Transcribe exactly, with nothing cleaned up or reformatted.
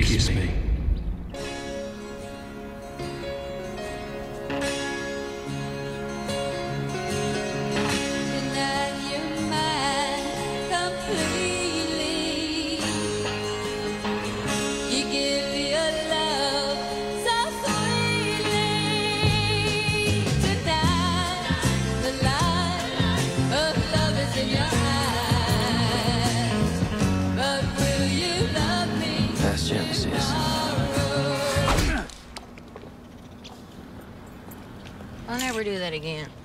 kiss me? That's Genesis. I'll never do that again.